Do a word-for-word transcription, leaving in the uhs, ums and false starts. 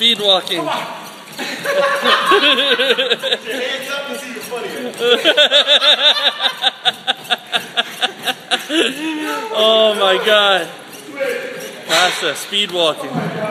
speed walking. Your hands up and see your funny. Oh my God. Costa, speed walking.